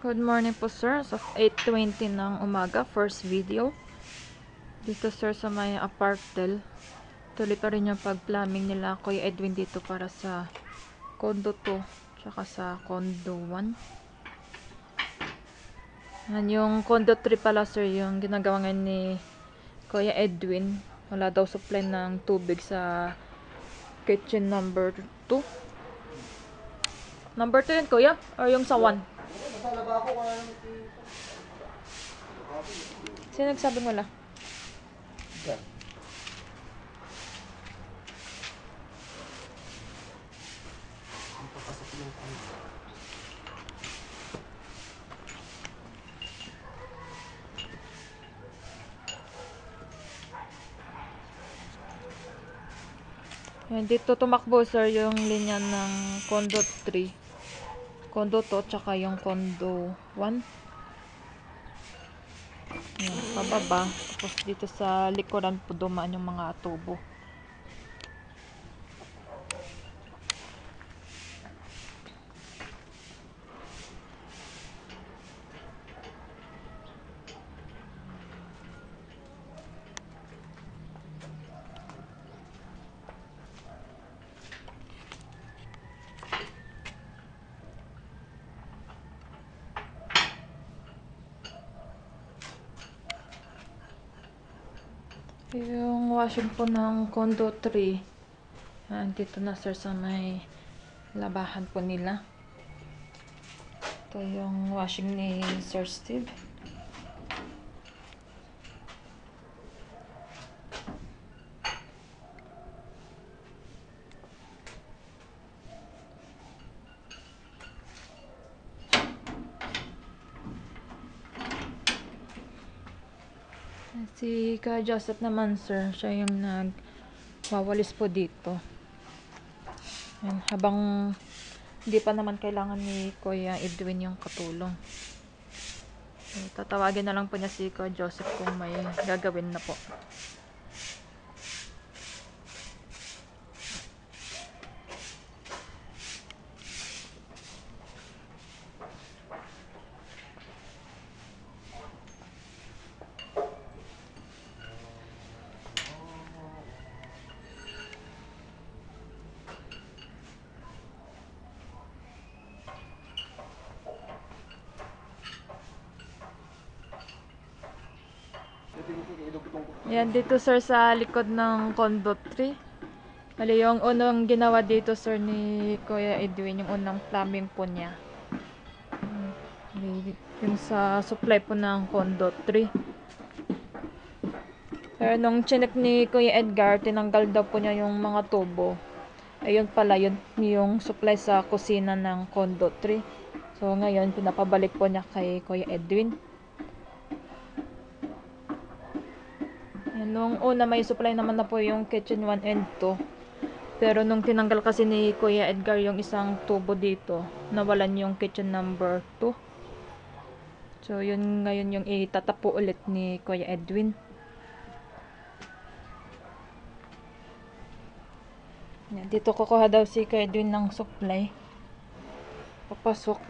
Good morning po sir. So 8:20 ng umaga, first video. Dito sir sa may apartment. Tuloy pa rin yung pag-plumbing nila Kuya Edwin dito para sa condo 2 tsaka sa condo 1. Yung condo 3 pala sir, yung ginagawa ngayon ni Kuya Edwin. Wala daw supply ng tubig sa kitchen number 2. Number 2 yun kuya? Or yung sa 1? Sino nagsabing wala? Yan, dito tumakbo sir yung linya ng condo 3, condo 2, tsaka yung condo 1. Yan, pababa. Tapos dito sa likuran po dumaan yung mga tubo. Yung washing po ng condo 3, dito na sir sa may labahan po nila. Ito yung washing ni Sir Steve. Si Ka Joseph naman sir, siya yung nagwawalis po dito. Yan, habang hindi pa naman kailangan ni Kuya Edwin yung katulong. Tatawagin na lang po niya si Ka Joseph kung may gagawin na po. Yan, dito sir sa likod ng condo 3. Bali, yung unang ginawa dito sir ni Kuya Edwin, yung unang plumbing po niya. Yung sa supply po ng condo 3. Pero nung chinek ni Kuya Edgar, tinanggal daw po niya yung mga tubo. Ayun pala, yun yung supply sa kusina ng condo 3. So ngayon, pinapabalik po niya kay Kuya Edwin. Nung una may supply naman na po yung kitchen 1 and 2. Pero nung tinanggal kasi ni Kuya Edgar yung isang tubo dito, nawalan yung kitchen number 2. So yun ngayon yung itatapo ulit ni Kuya Edwin. Yan, dito kukuha daw si Kuya Edwin ng supply. Papasok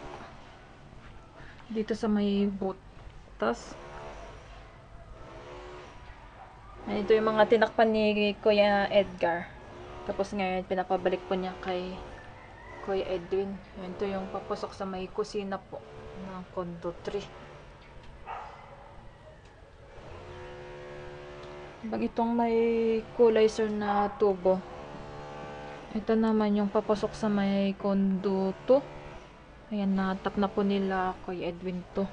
dito sa may butas. Ito yung mga tinakpan ni Kuya Edgar. Tapos ngayon, pinapabalik po niya kay Kuya Edwin. Ito yung papasok sa may kusina po ng condo 3. Bag itong may kulay sir na tubo. Ito naman yung papasok sa may condo 2. Ayan, natap na po nila Kuya Edwin to.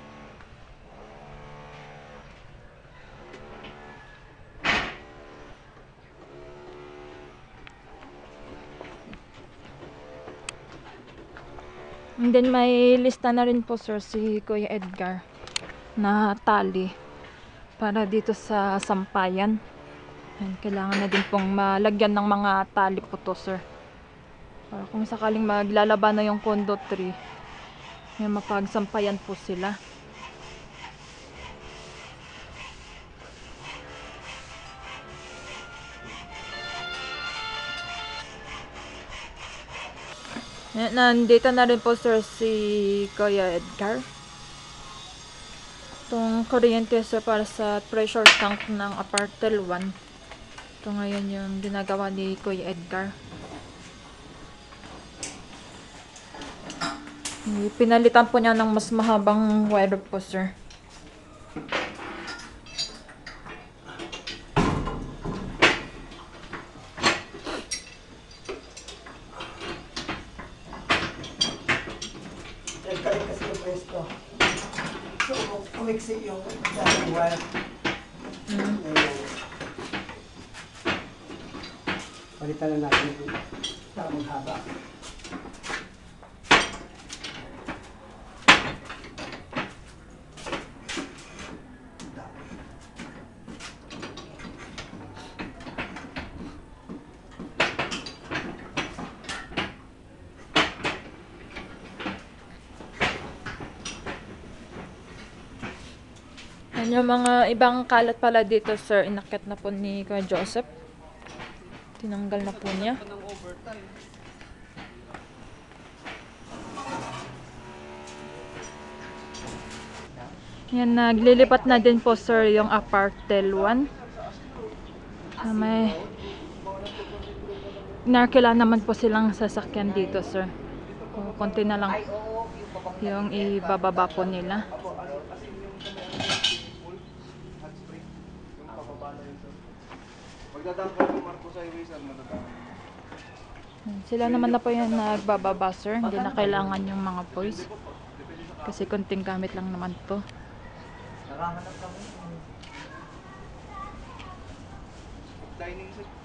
And then may lista na rin po sir si Kuya Edgar na tali para dito sa sampayan. And kailangan na din pong malagyan ng mga tali po to sir. Para kung sakaling maglalaban na yung condo 3, may mapagsampayan po sila. Nandito na rin po sir si Kuya Edgar. Itong kuryente sir para sa pressure tank ng Apartel 1. Ito ngayon yung ginagawa ni Kuya Edgar. Pinalitan po niya ng mas mahabang wire po sir. Nagkalit kasi yung pwesto. So, kumiksi yung dating wire. Palitan na natin yung para maghaba. Yung mga ibang kalat pala dito sir, inakyat na po ni Kuya Joseph. Tinanggal na po niya. Yan, naglilipat na din po sir yung Apartel 1. May narkila naman po silang sasakyan dito sir. Konti na lang yung ibababa po nila. Sila naman na po yung nagbababa sir. Hindi na kailangan yung mga boys. Kasi konting gamit lang naman po. Dining set.